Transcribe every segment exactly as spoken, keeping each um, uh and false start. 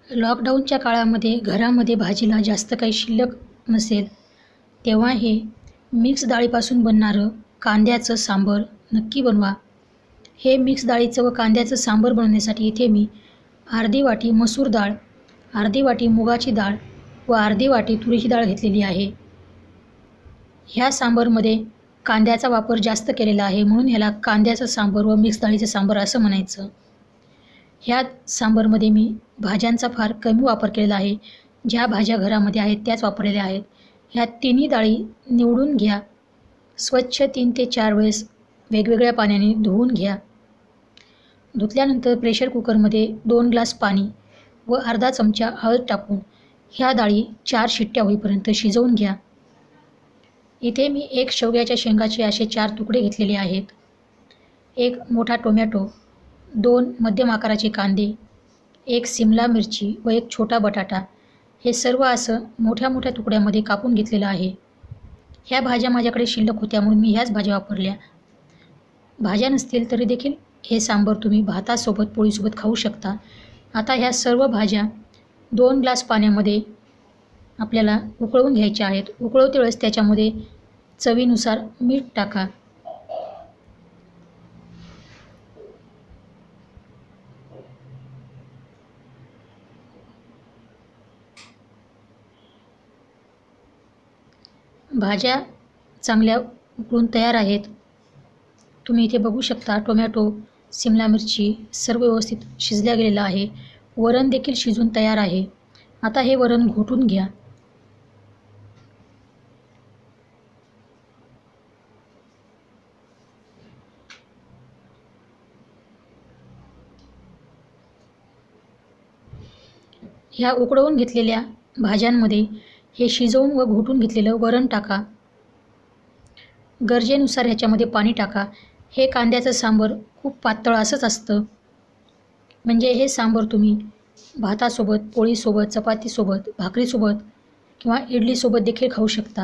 लॉकडाऊनच्या काळामध्ये घरामध्ये भाजीला जास्त काही शिल्लक नसेल तेव्हा हे मिक्स डाळीपासून बनणारं कांद्याचं सांबर नक्की बनवा. हे मिक्स डाळीचं व कांद्याचं सांबर बनवण्यासाठी इथे मी अर्धी वाटी मसूर डाळ, अर्धी वाटी मुगाची डाळ व अर्धी वाटी तुरीची डाळ घेतलेली आहे. ह्या सांबरमध्ये कांद्याचा वापर जास्त केलेला आहे म्हणून ह्याला कांद्याचं सांबर व मिक्स डाळीचं सांबर असं म्हणायचं. ह्या सांबरमध्ये मी भाज्यांचा फार कमी वापर केलेला आहे. ज्या भाज्या घरामध्ये आहेत त्याच वापरलेल्या आहेत. ह्या तिन्ही डाळी निवडून घ्या. स्वच्छ तीन ते चार वेळेस वेगवेगळ्या पाण्याने धुवून घ्या. धुतल्यानंतर प्रेशर कुकरमध्ये दोन ग्लास पाणी व अर्धा चमचा हळद टाकून ह्या डाळी चार शिट्ट्या होईपर्यंत शिजवून घ्या. इथे मी एक शेवग्याच्या शेंगाचे असे चार तुकडे घेतलेले आहेत. एक मोठा टोमॅटो, दोन मध्यम आकाराचे कांदे, एक सिमला मिरची व एक छोटा बटाटा हे सर्व असं मोठ्या मोठ्या तुकड्यामध्ये कापून घेतलेलं आहे. ह्या भाज्या माझ्याकडे शिल्लक होत्या म्हणून मी ह्याच भाज्या वापरल्या. भाज्या नसतील तरी देखील हे सांबर तुम्ही भातासोबत पोळीसोबत खाऊ शकता. आता ह्या सर्व भाज्या दोन ग्लास पाण्यामध्ये आपल्याला उकळवून घ्यायच्या आहेत. उकळवते वेळेस त्याच्यामध्ये चवीनुसार मीठ टाका. भाज्या चांगल्या उकळून तयार आहेत. तुम्ही इथे बघू शकता टोमॅटो, सिमला मिरची सर्व व्यवस्थित शिजल्या गेलेलं आहे. वरण देखील शिजून तयार आहे. आता हे वरण घोटून घ्या. ह्या उकळवून घेतलेल्या भाज्यांमध्ये हे शिजवून व घोटून घेतलेलं वरण टाका. गरजेनुसार ह्याच्यामध्ये पाणी टाका. हे कांद्याचं सांबर खूप पातळ असंच असतं. म्हणजे हे सांबर तुम्ही भातासोबत, पोळीसोबत, चपातीसोबत, भाकरीसोबत किंवा इडलीसोबत देखील खाऊ शकता.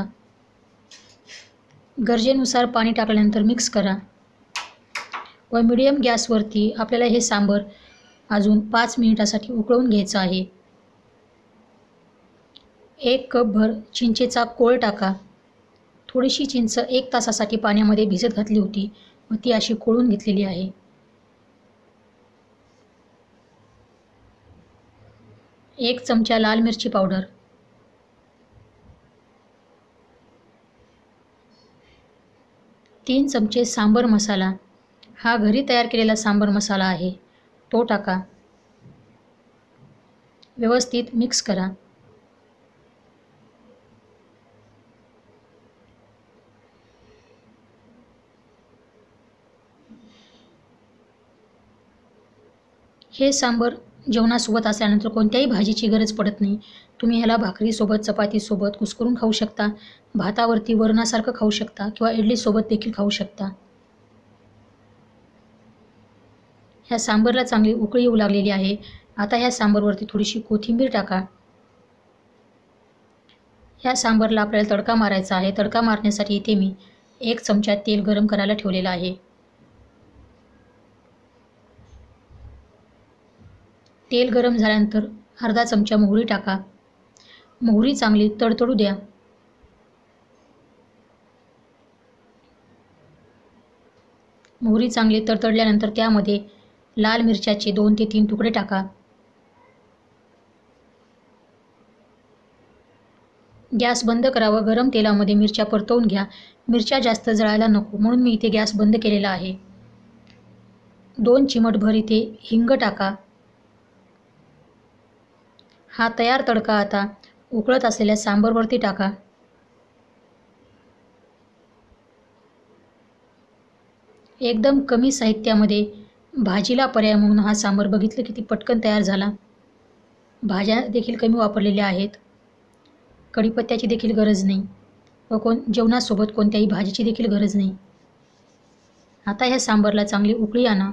गरजेनुसार पाणी टाकल्यानंतर मिक्स करा व मिडियम गॅसवरती आपल्याला हे सांबर अजून पाच मिनिटासाठी उकळवून घ्यायचं आहे. एक कपभर चिंचेचा कोळ टाका. थोडीशी चिंच एक तासासाठी पाण्यामध्ये भिजत घातली होती व ती अशी कोळून घेतलेली आहे. एक चमचा लाल मिरची पावडर, तीन चमचे सांबर मसाला, हा घरी तयार केलेला सांबर मसाला आहे तो टाका. व्यवस्थित मिक्स करा. हे सांबर जेवणासोबत असल्यानंतर कोणत्याही भाजीची गरज पडत नाही. तुम्ही ह्याला भाकरीसोबत, चपातीसोबत कुस्करून खाऊ शकता. भातावरती वरणासारखं खाऊ शकता किंवा इडलीसोबत देखील खाऊ शकता. ह्या सांबरला चांगली उकळी येऊ लागलेली आहे. आता ह्या सांबरवरती थोडीशी कोथिंबीर टाका. ह्या सांबरला आपल्याला तडका मारायचा आहे. तडका मारण्यासाठी इथे मी एक चमचा तेल गरम करायला ठेवलेलं आहे. तेल गरम झाल्यानंतर अर्धा चमचा मोहरी टाका. मोहरी चांगली तडतडू द्या. मोहरी चांगली तडतडल्यानंतर त्यामध्ये लाल मिरच्याचे दोन ते तीन तुकडे टाका. गॅस बंद करा व गरम तेलामध्ये मिरच्या परतवून घ्या. मिरच्या जास्त जळायला नको म्हणून मी इथे गॅस बंद केलेला आहे. दोन चिमटभर इथे हिंग टाका. हा तयार तडका आता उकळत असलेल्या सांबरवरती टाका. एकदम कमी साहित्यामध्ये भाजीला पर्याय म्हणून हा सांबर बघितलं किती पटकन तयार झाला. भाज्या देखील कमी वापरलेल्या आहेत. कढीपत्त्याची देखील गरज नाही व कोण जेवणासोबत कोणत्याही भाजीची देखील गरज नाही. आता ह्या सांबरला चांगली उकळी आणा.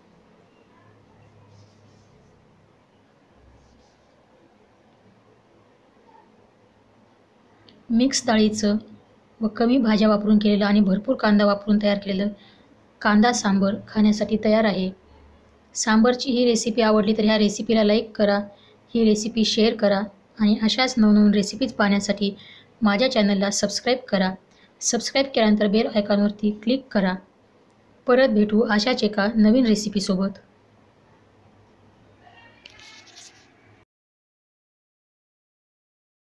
मिक्स डाळीचं व कमी भाज्या वापरून केलेलं आणि भरपूर कांदा वापरून तयार केलेलं कांदा सांबर खाण्यासाठी तयार आहे. सांबरची ही रेसिपी आवडली तर ह्या रेसिपीला लाईक करा. ही रेसिपी शेअर करा आणि अशाच नवनवीन रेसिपीज पाहण्यासाठी माझ्या चॅनलला सबस्क्राईब करा. सबस्क्राईब केल्यानंतर बेल आयकॉनवरती क्लिक करा. परत भेटू अशाच एका नवीन रेसिपीसोबत.